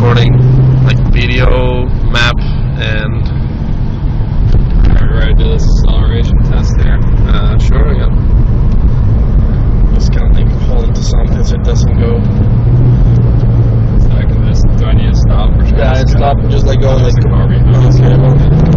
recording like video, map, and ready to do this acceleration test here. sure, yeah. Just kind of like hold it to something so it doesn't go. So I can just, do I need to stop? Or Yeah, stop and just let go. There's a car behind us. Okay, well.